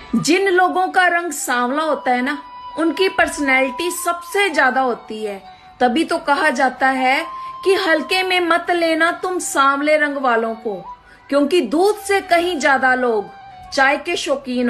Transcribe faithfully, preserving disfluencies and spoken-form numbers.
जिन लोगों का रंग सांवला होता है ना, उनकी पर्सनैलिटी सबसे ज्यादा होती है। तभी तो कहा जाता है कि हल्के में मत लेना तुम सांवले रंग वालों को, क्योंकि दूध से कहीं ज्यादा लोग चाय के शौकीन